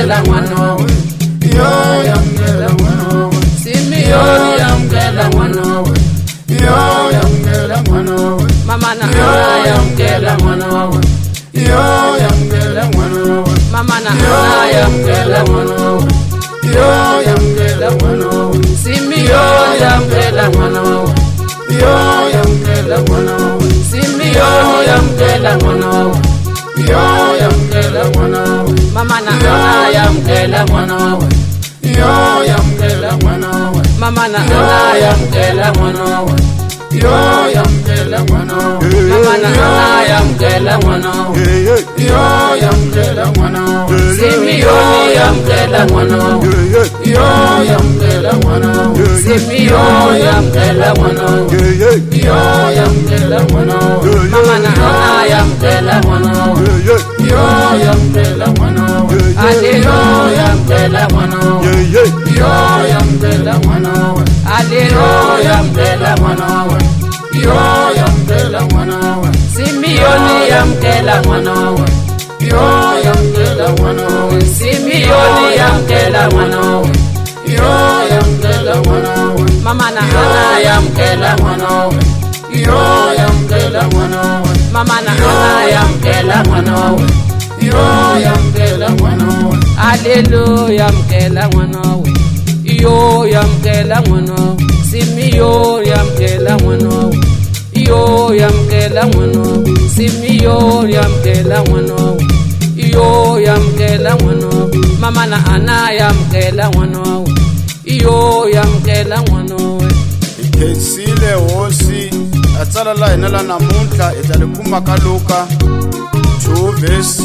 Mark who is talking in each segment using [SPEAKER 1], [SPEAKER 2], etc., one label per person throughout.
[SPEAKER 1] yamkela mwana we. Yo yamkela mwana we. Simeoni yamkela mwana we. Yo yamkela mwana we. Mama na Ana yamkela mwana we. Yo yamkela mwana we. Mama na Ana yamkela mwana we. Yo yamkela mwana we. Simeoni yamkela mwana we. Yo yamkela mwana we. Simeoni yamkela mwana we. Yo yamkela mwana we. Mama na Ana yamkela mwana we. Yo yamkela mwana we. Mama na Ana yamkela mwana we. Yo yamkela mwana we. Mama na Ana yamkela mwana we. Yo yamkela mwana we. Simeoni yamkela mwana we. Yo yamkela mwana we. Simeoni yamkela mwana we. Yo yamkela mwana we. Mama na Ana yamkela mwana we. Yo yamkela mwana we. Alelo yamkela mwana we. Yo yamkela mwana we. Alelo yamkela mwana we. Yo yamkela mwana we. Simeoni yamkela mwana we. Yo yamkela mwana we. Simeoni yamkela mwana we. Yo yamkela mwana we. Mama na Ana yamkela mwana we. Yo yamkela mwana we. Mama na Ana yamkela mwana we. Yo yamkela mwana we. Alelo yamkela mwana we. Yo yamkela mwana we. Simeoni yamkela mwana we. Yo yamkela mwana we. Simeoni yamkela mwana we. Yo yamkela mwana we. Mama na Ana yamkela mwana we. Yo yamkela mwana we.
[SPEAKER 2] Ikhensile hosi atsala la hina la namuntlha italikuma ka Luka 2 verse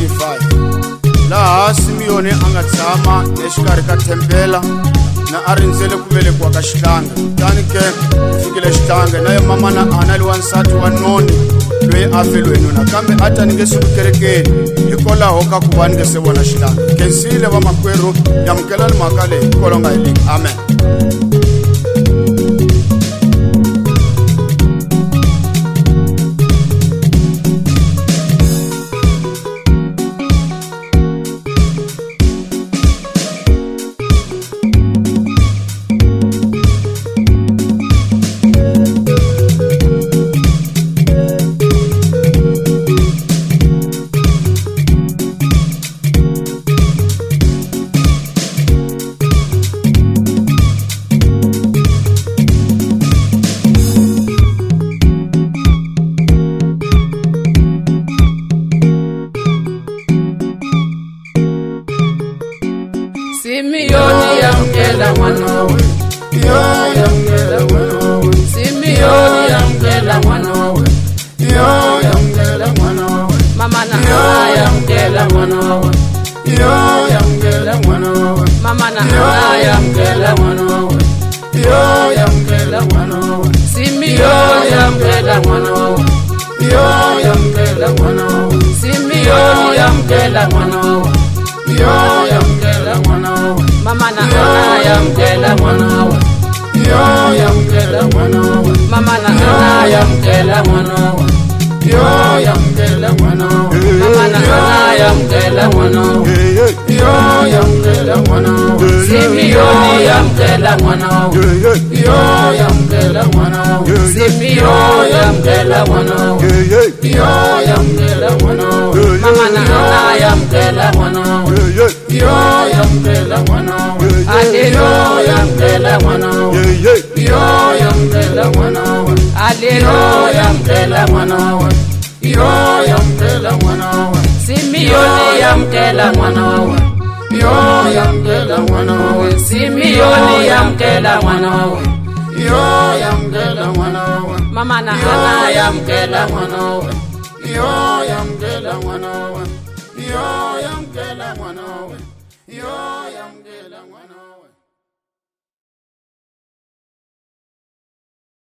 [SPEAKER 2] 25 laha Simeoni anga tshama exikarhi ka thempela na a rindzele ku velekiwa ka xihlanga. Kutani ke fikile xihlanga na ye mama na Ana li wansati wa noni loyi a feliwe nuna kambe a ta ni nge suku kerekeni hikwalaho ka ku va ni nge se vona xihlanga. Khensile vamakwerhu yamukela ni mhaka leyi hikwalaho hi leyi. Amen.
[SPEAKER 1] Simeoni yamkela mwana we. Yo yamkela mwana we. Simeoni yamkela mwana we. Yo yamkela mwana we. Mama na Ana yamkela mwana we. Yo yamkela mwana we. Mama na Ana yamkela mwana we. Yo yamkela mwana we. Simeoni yamkela mwana we. Yo yamkela mwana we. Simeoni yamkela mwana we. Yo yamkela mwana we. Mama na Ana yamkela mwana we. Yo yamkela mwana we. Mama na Ana yamkela mwana we. Yo yamkela mwana we. Mama na Ana yamkela mwana we. Yo yamkela mwana we. Simeoni yamkela mwana we. Yo yamkela mwana we. Simeoni yamkela mwana we. Yo yamkela mwana we. Mama na Ana yamkela mwana we. Yo yamkela mwana we. Alelo yamkela mwana we. Yo yamkela mwana we. Alelo yamkela mwana we. Yo yamkela mwana we. Simeoni yamkela mwana we. Yo yamkela mwana we. Simeoni yamkela mwana we. Yo yamkela mwana we. Mama na Ana yamkela mwana we. Yo yamkela mwana we. Yo yamkela mwana we. Yo yamkela